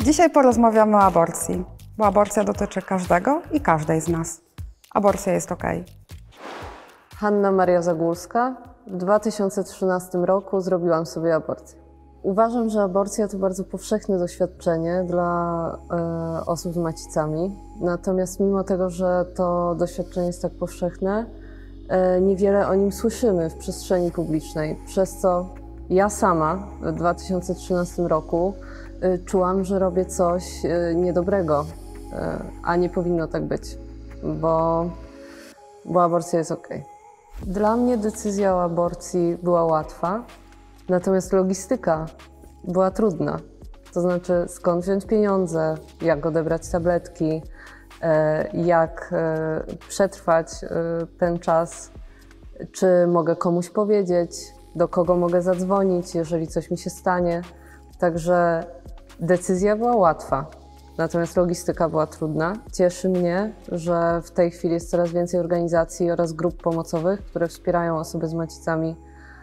Dzisiaj porozmawiamy o aborcji, bo aborcja dotyczy każdego i każdej z nas. Aborcja jest okej. Hanna Maria Zagórska. W 2013 roku zrobiłam sobie aborcję. Uważam, że aborcja to bardzo powszechne doświadczenie dla osób z macicami. Natomiast mimo tego, że to doświadczenie jest tak powszechne, niewiele o nim słyszymy w przestrzeni publicznej, przez co ja sama w 2013 roku czułam, że robię coś niedobrego, a nie powinno tak być, bo aborcja jest okej. Dla mnie decyzja o aborcji była łatwa, natomiast logistyka była trudna. To znaczy, skąd wziąć pieniądze, jak odebrać tabletki, jak przetrwać ten czas, czy mogę komuś powiedzieć, do kogo mogę zadzwonić, jeżeli coś mi się stanie. Także decyzja była łatwa, natomiast logistyka była trudna. Cieszy mnie, że w tej chwili jest coraz więcej organizacji oraz grup pomocowych, które wspierają osoby z macicami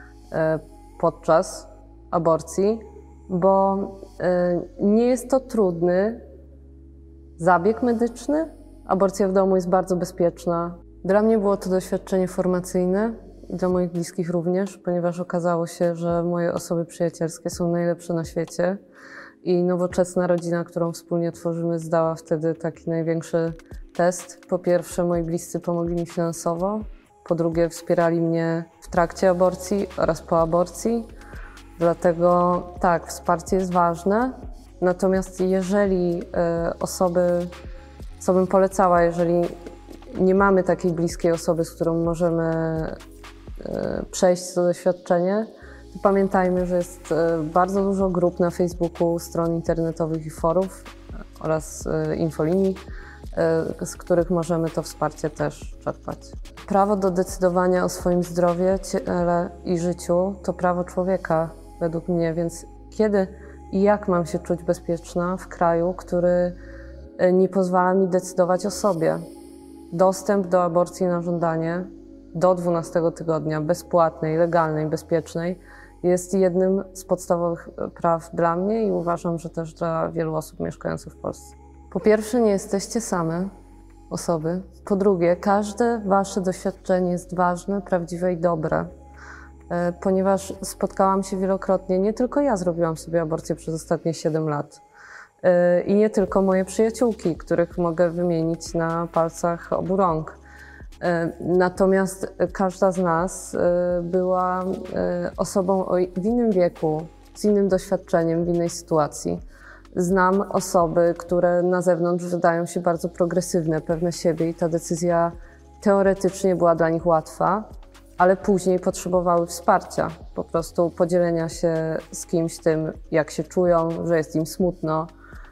podczas aborcji, bo nie jest to trudny zabieg medyczny. Aborcja w domu jest bardzo bezpieczna. Dla mnie było to doświadczenie formacyjne i dla moich bliskich również, ponieważ okazało się, że moje osoby przyjacielskie są najlepsze na świecie i nowoczesna rodzina, którą wspólnie tworzymy, zdała wtedy taki największy test. Po pierwsze, moi bliscy pomogli mi finansowo, po drugie, wspierali mnie w trakcie aborcji oraz po aborcji. Dlatego tak, wsparcie jest ważne, natomiast jeżeli co bym polecała, jeżeli nie mamy takiej bliskiej osoby, z którą możemy przejść to doświadczenie, to pamiętajmy, że jest bardzo dużo grup na Facebooku, stron internetowych i forów oraz infolinii, z których możemy to wsparcie też czerpać. Prawo do decydowania o swoim zdrowiu, ciele i życiu to prawo człowieka według mnie, więc kiedy i jak mam się czuć bezpieczna w kraju, który nie pozwala mi decydować o sobie? Dostęp do aborcji na żądanie do 12 tygodnia, bezpłatnej, legalnej, bezpiecznej, jest jednym z podstawowych praw dla mnie i uważam, że też dla wielu osób mieszkających w Polsce. Po pierwsze, nie jesteście same osoby. Po drugie, każde wasze doświadczenie jest ważne, prawdziwe i dobre, ponieważ spotkałam się wielokrotnie, nie tylko ja zrobiłam sobie aborcję przez ostatnie 7 lat i nie tylko moje przyjaciółki, których mogę wymienić na palcach obu rąk. Natomiast każda z nas była osobą w innym wieku, z innym doświadczeniem, w innej sytuacji. Znam osoby, które na zewnątrz wydają się bardzo progresywne, pewne siebie i ta decyzja teoretycznie była dla nich łatwa, ale później potrzebowały wsparcia, po prostu podzielenia się z kimś tym, jak się czują, że jest im smutno.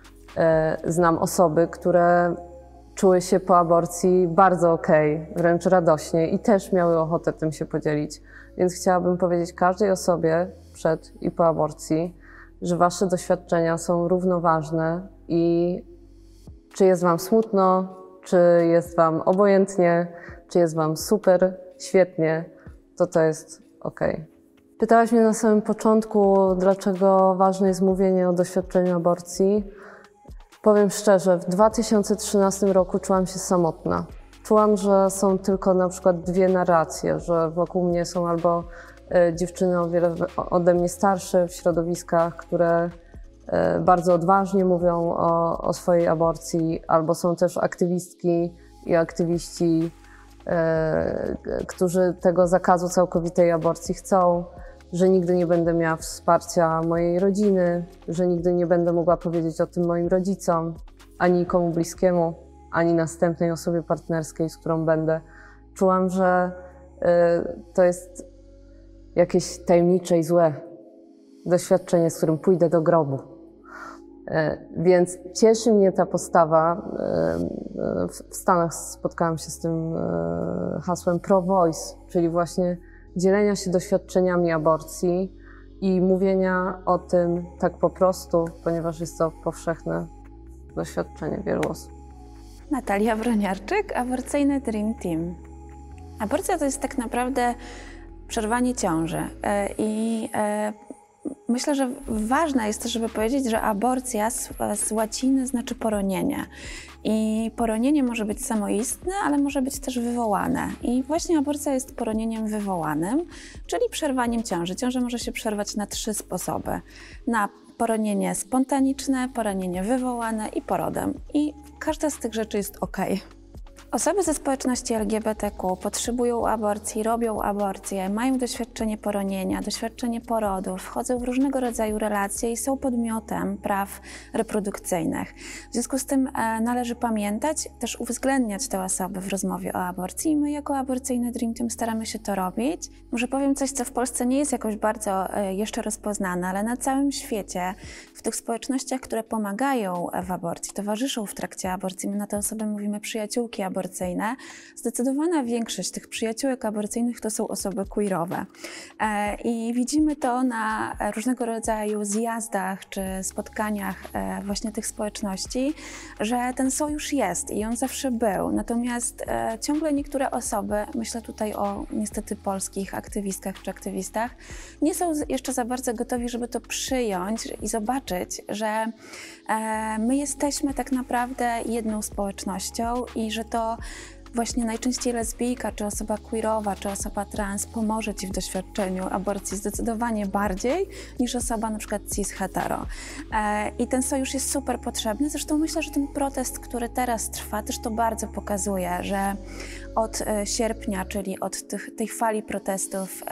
Znam osoby, które czuły się po aborcji bardzo okej, wręcz radośnie i też miały ochotę tym się podzielić. Więc chciałabym powiedzieć każdej osobie przed i po aborcji, że wasze doświadczenia są równoważne i czy jest wam smutno, czy jest wam obojętnie, czy jest wam super, świetnie, to jest okej. Pytałaś mnie na samym początku, dlaczego ważne jest mówienie o doświadczeniu aborcji. Powiem szczerze, w 2013 roku czułam się samotna. Czułam, że są tylko na przykład 2 narracje, że wokół mnie są albo dziewczyny o wiele ode mnie starsze w środowiskach, które bardzo odważnie mówią o swojej aborcji, albo są też aktywistki i aktywiści, którzy tego zakazu całkowitej aborcji chcą, że nigdy nie będę miała wsparcia mojej rodziny, że nigdy nie będę mogła powiedzieć o tym moim rodzicom, ani nikomu bliskiemu, ani następnej osobie partnerskiej, z którą będę. Czułam, że to jest jakieś tajemnicze i złe doświadczenie, z którym pójdę do grobu. Więc cieszy mnie ta postawa. W Stanach spotkałam się z tym hasłem pro-voice, czyli właśnie dzielenia się doświadczeniami aborcji i mówienia o tym tak po prostu, ponieważ jest to powszechne doświadczenie wielu osób. Natalia Broniarczyk, Aborcyjny Dream Team. Aborcja to jest tak naprawdę przerwanie ciąży i Myślę, że ważne jest też, żeby powiedzieć, że aborcja z łaciny znaczy poronienie. I poronienie może być samoistne, ale może być też wywołane. I właśnie aborcja jest poronieniem wywołanym, czyli przerwaniem ciąży. Ciąża może się przerwać na 3 sposoby. Na poronienie spontaniczne, poronienie wywołane i porodem. I każda z tych rzeczy jest ok. Osoby ze społeczności LGBTQ potrzebują aborcji, robią aborcję, mają doświadczenie poronienia, doświadczenie porodu, wchodzą w różnego rodzaju relacje i są podmiotem praw reprodukcyjnych. W związku z tym należy pamiętać, też uwzględniać te osoby w rozmowie o aborcji i my jako aborcyjny Dream Team staramy się to robić. Może powiem coś, co w Polsce nie jest jakoś bardzo jeszcze rozpoznane, ale na całym świecie, w tych społecznościach, które pomagają w aborcji, towarzyszą w trakcie aborcji, my na te osoby mówimy przyjaciółki aborcyjne, zdecydowana większość tych przyjaciółek aborcyjnych to są osoby queerowe. I widzimy to na różnego rodzaju zjazdach czy spotkaniach właśnie tych społeczności, że ten sojusz jest i on zawsze był. Natomiast ciągle niektóre osoby, myślę tutaj o niestety polskich aktywistkach czy aktywistach, nie są jeszcze za bardzo gotowi, żeby to przyjąć i zobaczyć, że my jesteśmy tak naprawdę jedną społecznością i że to właśnie najczęściej lesbijka, czy osoba queerowa, czy osoba trans pomoże Ci w doświadczeniu aborcji zdecydowanie bardziej niż osoba na przykład cis-hetero. I ten sojusz jest super potrzebny. Zresztą myślę, że ten protest, który teraz trwa, też to bardzo pokazuje, że od sierpnia, czyli od tej fali protestów,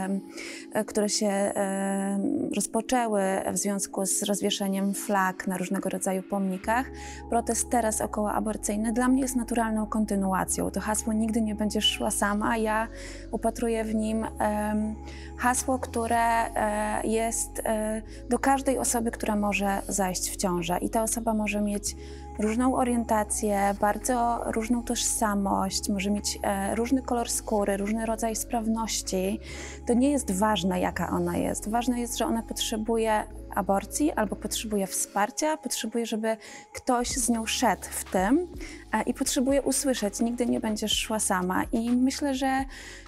które się rozpoczęły w związku z rozwieszeniem flag na różnego rodzaju pomnikach, protest teraz okołoaborcyjny dla mnie jest naturalną kontynuacją. To hasło "nigdy nie będziesz szła sama", ja upatruję w nim hasło, które jest do każdej osoby, która może zajść w ciążę. I ta osoba może mieć różną orientację, bardzo różną tożsamość, może mieć różny kolor skóry, różny rodzaj sprawności. To nie jest ważne, jaka ona jest. Ważne jest, że ona potrzebuje aborcji albo potrzebuje wsparcia, potrzebuje, żeby ktoś z nią szedł w tym i potrzebuje usłyszeć: nigdy nie będziesz szła sama. I myślę, że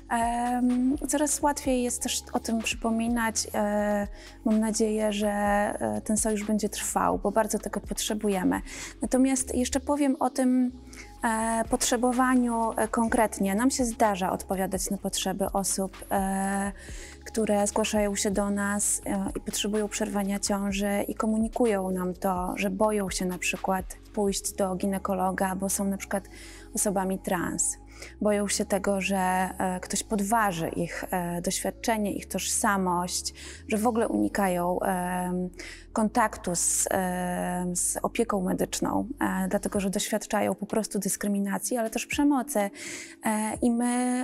coraz łatwiej jest też o tym przypominać. Mam nadzieję, że ten sojusz będzie trwał, bo bardzo tego potrzebujemy. Natomiast jeszcze powiem o tym potrzebowaniu konkretnie. Nam się zdarza odpowiadać na potrzeby osób, które zgłaszają się do nas i potrzebują przerwania ciąży i komunikują nam to, że boją się na przykład pójść do ginekologa, bo są na przykład osobami trans. Boją się tego, że ktoś podważy ich doświadczenie, ich tożsamość, że w ogóle unikają kontaktu z opieką medyczną, dlatego że doświadczają po prostu dyskryminacji, ale też przemocy. I my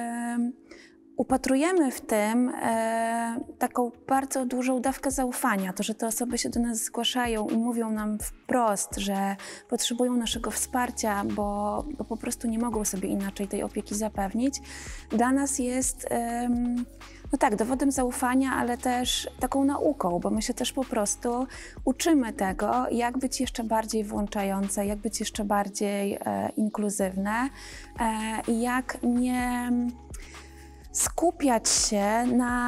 upatrujemy w tym taką bardzo dużą dawkę zaufania, to, że te osoby się do nas zgłaszają i mówią nam wprost, że potrzebują naszego wsparcia, bo po prostu nie mogą sobie inaczej tej opieki zapewnić. Dla nas jest no tak, dowodem zaufania, ale też taką nauką, bo my się też po prostu uczymy tego, jak być jeszcze bardziej włączające, jak być jeszcze bardziej inkluzywne i jak nie skupiać się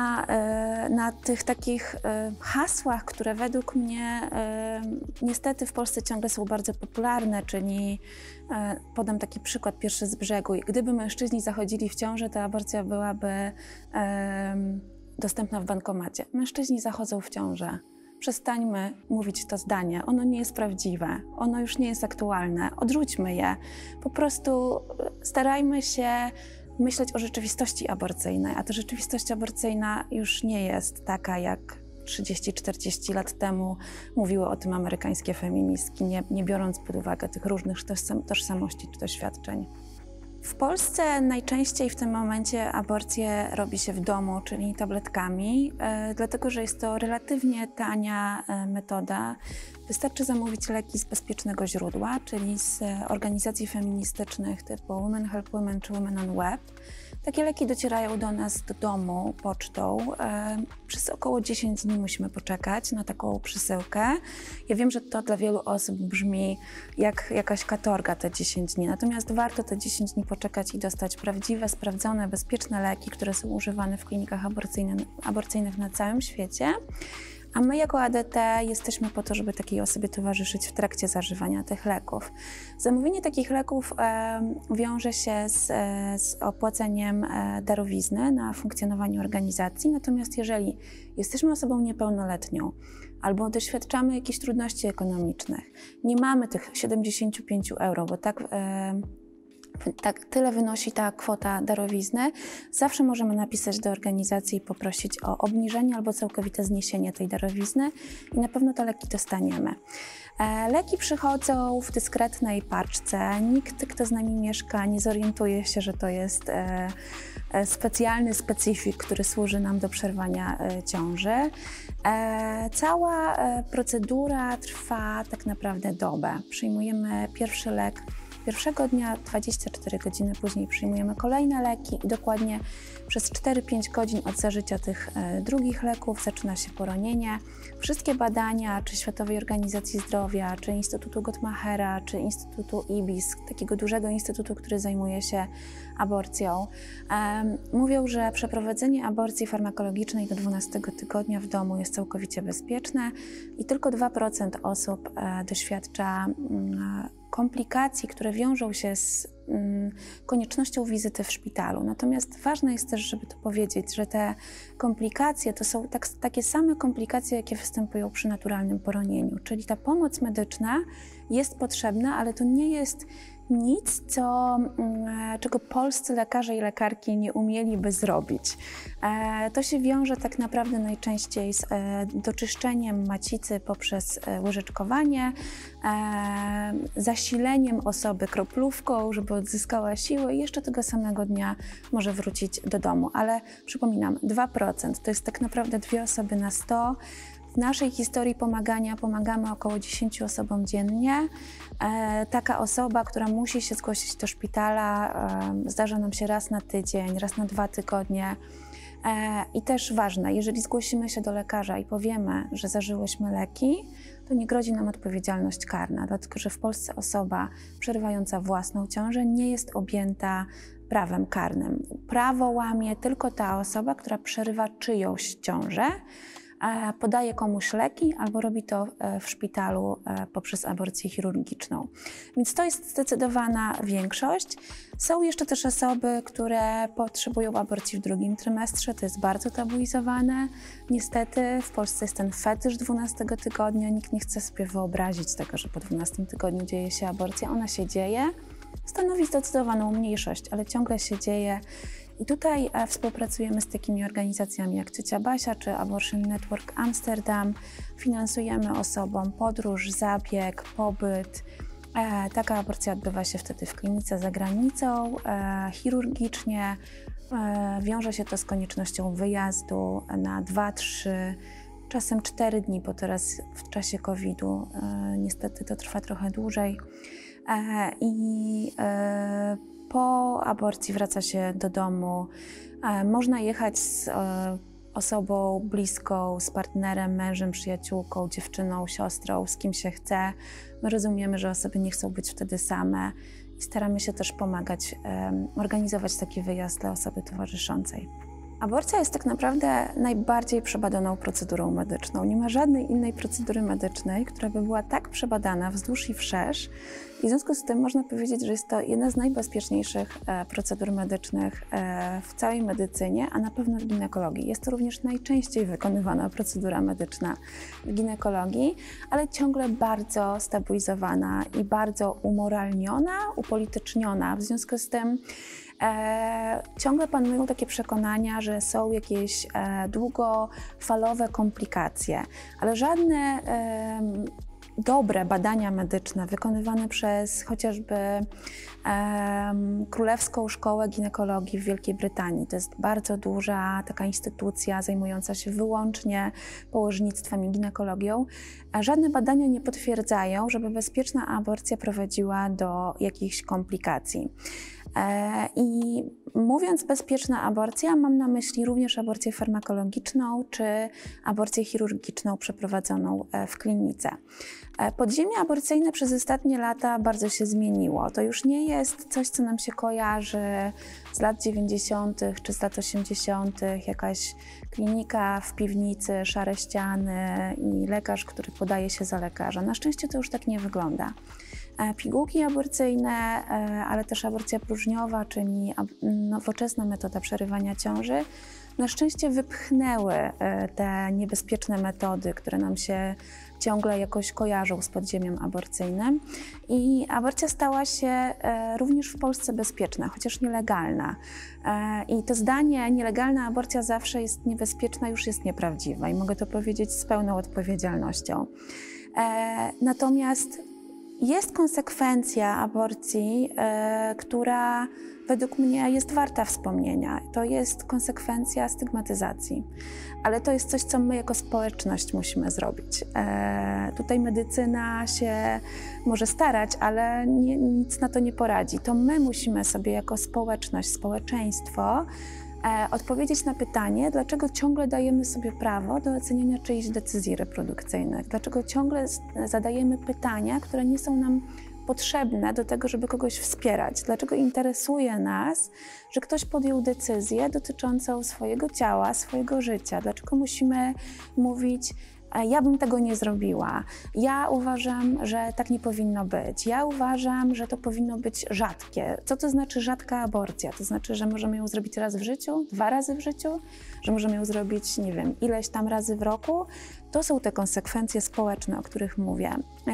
na tych takich hasłach, które według mnie niestety w Polsce ciągle są bardzo popularne, czyli podam taki przykład pierwszy z brzegu. Gdyby mężczyźni zachodzili w ciążę, to aborcja byłaby dostępna w bankomacie. Mężczyźni zachodzą w ciążę. Przestańmy mówić to zdanie. Ono nie jest prawdziwe. Ono już nie jest aktualne. Odrzućmy je. Po prostu starajmy się myśleć o rzeczywistości aborcyjnej, a ta rzeczywistość aborcyjna już nie jest taka, jak 30-40 lat temu mówiły o tym amerykańskie feministki, nie biorąc pod uwagę tych różnych tożsamości czy doświadczeń. W Polsce najczęściej w tym momencie aborcję robi się w domu, czyli tabletkami, dlatego że jest to relatywnie tania metoda. Wystarczy zamówić leki z bezpiecznego źródła, czyli z organizacji feministycznych typu Women Help Women czy Women on Web. Takie leki docierają do nas do domu pocztą. Przez około 10 dni musimy poczekać na taką przesyłkę. Ja wiem, że to dla wielu osób brzmi jak jakaś katorga te 10 dni, natomiast warto te 10 dni poczekać i dostać prawdziwe, sprawdzone, bezpieczne leki, które są używane w klinikach aborcyjnych na całym świecie. A my jako ADT jesteśmy po to, żeby takiej osobie towarzyszyć w trakcie zażywania tych leków. Zamówienie takich leków wiąże się z opłaceniem darowizny na funkcjonowanie organizacji, natomiast jeżeli jesteśmy osobą niepełnoletnią albo doświadczamy jakichś trudności ekonomicznych, nie mamy tych 75 euro, bo tyle wynosi ta kwota darowizny, zawsze możemy napisać do organizacji i poprosić o obniżenie albo całkowite zniesienie tej darowizny i na pewno te leki dostaniemy. Leki przychodzą w dyskretnej paczce. Nikt, kto z nami mieszka, nie zorientuje się, że to jest specjalny specyfik, który służy nam do przerwania ciąży. Cała procedura trwa tak naprawdę dobę. Przyjmujemy pierwszy lek pierwszego dnia, 24 godziny później przyjmujemy kolejne leki i dokładnie przez 4-5 godzin od zażycia tych drugich leków zaczyna się poronienie. Wszystkie badania, czy Światowej Organizacji Zdrowia, czy Instytutu Guttmachera, czy Instytutu IBIS, takiego dużego instytutu, który zajmuje się aborcją, mówią, że przeprowadzenie aborcji farmakologicznej do 12 tygodnia w domu jest całkowicie bezpieczne i tylko 2% osób doświadcza komplikacji, które wiążą się z koniecznością wizyty w szpitalu. Natomiast ważne jest też, żeby to powiedzieć, że te komplikacje to są takie same komplikacje, jakie występują przy naturalnym poronieniu. Czyli ta pomoc medyczna jest potrzebna, ale to nie jest nic, czego polscy lekarze i lekarki nie umieliby zrobić. To się wiąże tak naprawdę najczęściej z doczyszczeniem macicy poprzez łyżeczkowanie, zasileniem osoby kroplówką, żeby odzyskała siłę i jeszcze tego samego dnia może wrócić do domu. Ale przypominam, 2% to jest tak naprawdę 2 osoby na 100. W naszej historii pomagania pomagamy około 10 osobom dziennie. Taka osoba, która musi się zgłosić do szpitala, zdarza nam się raz na tydzień, raz na 2 tygodnie. I też ważne, jeżeli zgłosimy się do lekarza i powiemy, że zażyłyśmy leki, to nie grozi nam odpowiedzialność karna, dlatego że w Polsce osoba przerywająca własną ciążę nie jest objęta prawem karnym. Prawo łamie tylko ta osoba, która przerywa czyjąś ciążę, podaje komuś leki albo robi to w szpitalu poprzez aborcję chirurgiczną. Więc to jest zdecydowana większość. Są jeszcze też osoby, które potrzebują aborcji w 2. trymestrze. To jest bardzo tabuizowane. Niestety w Polsce jest ten fetysz 12 tygodnia. Nikt nie chce sobie wyobrazić tego, że po 12 tygodniu dzieje się aborcja. Ona się dzieje. Stanowi zdecydowaną mniejszość, ale ciągle się dzieje. I tutaj współpracujemy z takimi organizacjami jak Ciocia Basia czy Abortion Network Amsterdam. Finansujemy osobom podróż, zabieg, pobyt. Taka aborcja odbywa się wtedy w klinice za granicą, chirurgicznie. Wiąże się to z koniecznością wyjazdu na 2-3, czasem 4 dni, bo teraz w czasie COVID-u niestety to trwa trochę dłużej. Po aborcji wraca się do domu. Można jechać z osobą bliską, z partnerem, mężem, przyjaciółką, dziewczyną, siostrą, z kim się chce. My rozumiemy, że osoby nie chcą być wtedy same i staramy się też pomagać, organizować taki wyjazd dla osoby towarzyszącej. Aborcja jest tak naprawdę najbardziej przebadaną procedurą medyczną. Nie ma żadnej innej procedury medycznej, która by była tak przebadana wzdłuż i wszerz. I w związku z tym można powiedzieć, że jest to jedna z najbezpieczniejszych procedur medycznych w całej medycynie, a na pewno w ginekologii. Jest to również najczęściej wykonywana procedura medyczna w ginekologii, ale ciągle bardzo stabilizowana i bardzo umoralniona, upolityczniona. W związku z tym ciągle panują takie przekonania, że są jakieś długofalowe komplikacje, ale żadne dobre badania medyczne wykonywane przez chociażby Królewską Szkołę Ginekologii w Wielkiej Brytanii. To jest bardzo duża taka instytucja zajmująca się wyłącznie położnictwem i ginekologią. Żadne badania nie potwierdzają, żeby bezpieczna aborcja prowadziła do jakichś komplikacji. I mówiąc bezpieczna aborcja, mam na myśli również aborcję farmakologiczną czy aborcję chirurgiczną przeprowadzoną w klinice. Podziemie aborcyjne przez ostatnie lata bardzo się zmieniło. To już nie jest coś, co nam się kojarzy z lat 90. czy z lat 80., jakaś klinika w piwnicy, szare ściany i lekarz, który podaje się za lekarza. Na szczęście to już tak nie wygląda. Pigułki aborcyjne, ale też aborcja próżniowa, czyli nowoczesna metoda przerywania ciąży, na szczęście wypchnęły te niebezpieczne metody, które nam się ciągle jakoś kojarzą z podziemiem aborcyjnym i aborcja stała się również w Polsce bezpieczna, chociaż nielegalna. I to zdanie nielegalna aborcja zawsze jest niebezpieczna już jest nieprawdziwe i mogę to powiedzieć z pełną odpowiedzialnością. Natomiast jest konsekwencja aborcji, która według mnie jest warta wspomnienia. To jest konsekwencja stygmatyzacji. Ale to jest coś, co my jako społeczność musimy zrobić. Tutaj medycyna się może starać, ale nic na to nie poradzi. To my musimy sobie jako społeczność, społeczeństwo odpowiedzieć na pytanie, dlaczego ciągle dajemy sobie prawo do oceniania czyichś decyzji reprodukcyjnych. Dlaczego ciągle zadajemy pytania, które nie są nam potrzebne do tego, żeby kogoś wspierać. Dlaczego interesuje nas, że ktoś podjął decyzję dotyczącą swojego ciała, swojego życia. Dlaczego musimy mówić, ja bym tego nie zrobiła. Ja uważam, że tak nie powinno być. Ja uważam, że to powinno być rzadkie. Co to znaczy rzadka aborcja? To znaczy, że możemy ją zrobić raz w życiu, 2 razy w życiu, że możemy ją zrobić, nie wiem, ileś tam razy w roku. To są te konsekwencje społeczne, o których mówię.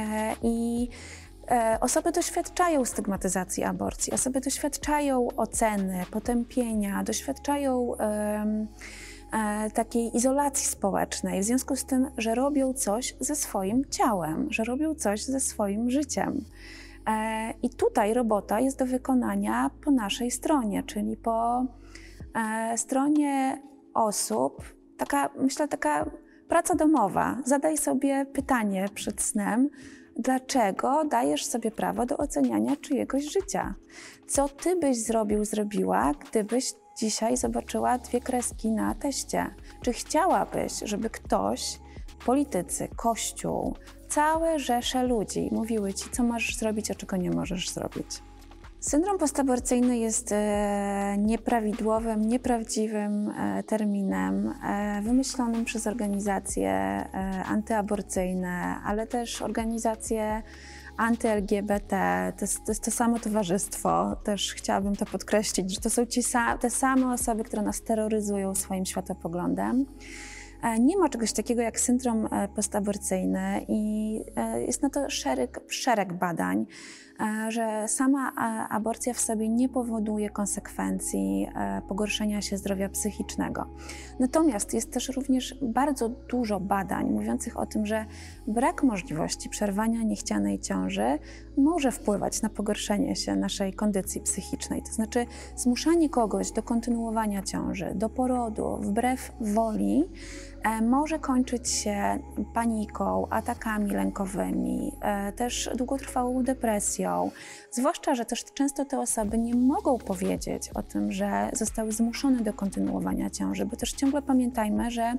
Osoby doświadczają stygmatyzacji aborcji, osoby doświadczają oceny, potępienia, doświadczają takiej izolacji społecznej w związku z tym, że robią coś ze swoim ciałem, że robią coś ze swoim życiem. I tutaj robota jest do wykonania po naszej stronie, czyli po stronie osób, myślę, taka praca domowa. Zadaj sobie pytanie przed snem, dlaczego dajesz sobie prawo do oceniania czyjegoś życia? Co ty byś zrobił, zrobiła, gdybyś dzisiaj zobaczyła 2 kreski na teście? Czy chciałabyś, żeby ktoś, politycy, Kościół, całe rzesze ludzi mówiły ci, co możesz zrobić, a czego nie możesz zrobić? Syndrom postaborcyjny jest nieprawidłowym, nieprawdziwym terminem wymyślonym przez organizacje antyaborcyjne, ale też organizacje anty-LGBT. To jest to samo towarzystwo, też chciałabym to podkreślić, że to są te same osoby, które nas terroryzują swoim światopoglądem. Nie ma czegoś takiego jak syndrom postaborcyjny i jest na to szereg badań, że sama aborcja w sobie nie powoduje konsekwencji pogorszenia się zdrowia psychicznego. Natomiast jest też również bardzo dużo badań mówiących o tym, że brak możliwości przerwania niechcianej ciąży może wpływać na pogorszenie się naszej kondycji psychicznej. To znaczy zmuszanie kogoś do kontynuowania ciąży, do porodu wbrew woli może kończyć się paniką, atakami lękowymi, też długotrwałą depresją. Zwłaszcza, że też często te osoby nie mogą powiedzieć o tym, że zostały zmuszone do kontynuowania ciąży, bo też ciągle pamiętajmy, że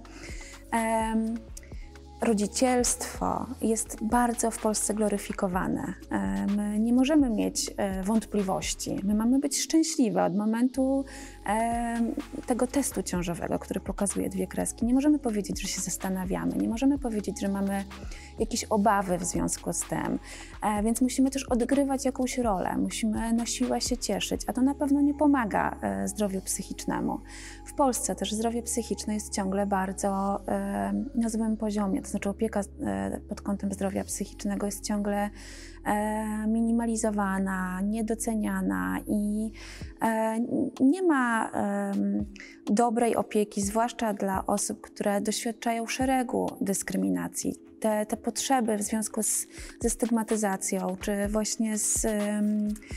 rodzicielstwo jest bardzo w Polsce gloryfikowane. My nie możemy mieć wątpliwości. My mamy być szczęśliwe od momentu tego testu ciążowego, który pokazuje 2 kreski. Nie możemy powiedzieć, że się zastanawiamy. Nie możemy powiedzieć, że mamy jakieś obawy w związku z tym. Więc musimy też odgrywać jakąś rolę. Musimy na siłę się cieszyć, a to na pewno nie pomaga zdrowiu psychicznemu. W Polsce też zdrowie psychiczne jest ciągle bardzo na złym poziomie. To znaczy opieka pod kątem zdrowia psychicznego jest ciągle minimalizowana, niedoceniana i nie ma dobrej opieki, zwłaszcza dla osób, które doświadczają szeregu dyskryminacji. Te potrzeby w związku ze stygmatyzacją, czy właśnie z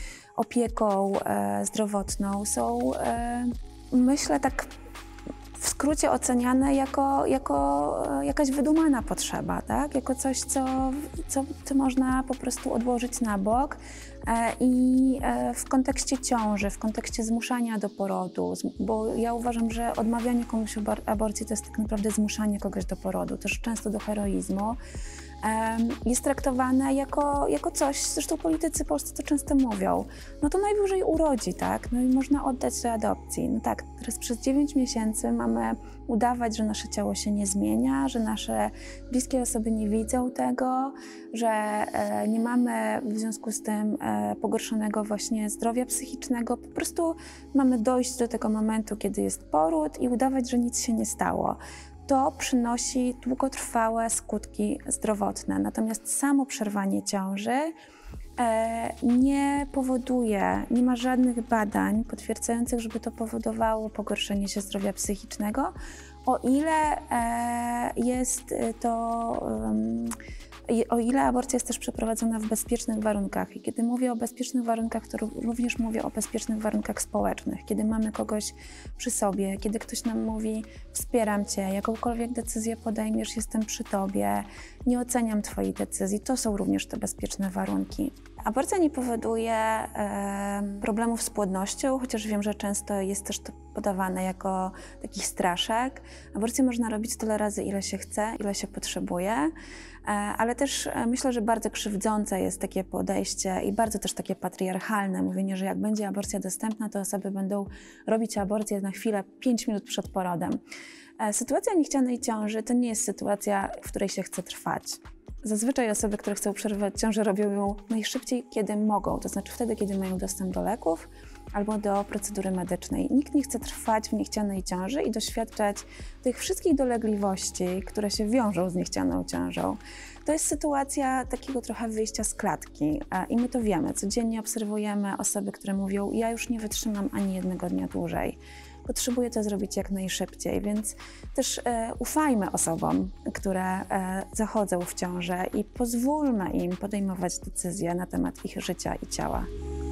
opieką zdrowotną są, myślę, tak skrócie oceniane jako jakaś wydumana potrzeba, tak? Jako coś, co można po prostu odłożyć na bok. I w kontekście ciąży, w kontekście zmuszania do porodu, bo ja uważam, że odmawianie komuś aborcji to jest tak naprawdę zmuszanie kogoś do porodu, też często do heroizmu, jest traktowane jako coś, zresztą politycy polscy to często mówią, no to najwyżej urodzi, tak? No i można oddać do adopcji. No tak, teraz przez 9 miesięcy mamy udawać, że nasze ciało się nie zmienia, że nasze bliskie osoby nie widzą tego, że nie mamy w związku z tym pogorszonego właśnie zdrowia psychicznego. Po prostu mamy dojść do tego momentu, kiedy jest poród i udawać, że nic się nie stało. To przynosi długotrwałe skutki zdrowotne. Natomiast samo przerwanie ciąży nie powoduje, nie ma żadnych badań potwierdzających, żeby to powodowało pogorszenie się zdrowia psychicznego, o ile aborcja jest też przeprowadzona w bezpiecznych warunkach. I kiedy mówię o bezpiecznych warunkach, to również mówię o bezpiecznych warunkach społecznych. Kiedy mamy kogoś przy sobie, kiedy ktoś nam mówi: wspieram cię, jakąkolwiek decyzję podejmiesz, jestem przy tobie, nie oceniam twojej decyzji. To są również te bezpieczne warunki. Aborcja nie powoduje problemów z płodnością, chociaż wiem, że często jest też to podawane jako taki straszek. Aborcję można robić tyle razy, ile się chce, ile się potrzebuje, ale też myślę, że bardzo krzywdzące jest takie podejście i bardzo też takie patriarchalne mówienie, że jak będzie aborcja dostępna, to osoby będą robić aborcję na chwilę 5 minut przed porodem. Sytuacja niechcianej ciąży to nie jest sytuacja, w której się chce trwać. Zazwyczaj osoby, które chcą przerywać ciążę, robią ją najszybciej, kiedy mogą, to znaczy wtedy, kiedy mają dostęp do leków albo do procedury medycznej. Nikt nie chce trwać w niechcianej ciąży i doświadczać tych wszystkich dolegliwości, które się wiążą z niechcianą ciążą. To jest sytuacja takiego trochę wyjścia z klatki i my to wiemy. Codziennie obserwujemy osoby, które mówią: ja już nie wytrzymam ani jednego dnia dłużej. Potrzebuję to zrobić jak najszybciej, więc też ufajmy osobom, które zachodzą w ciążę i pozwólmy im podejmować decyzje na temat ich życia i ciała.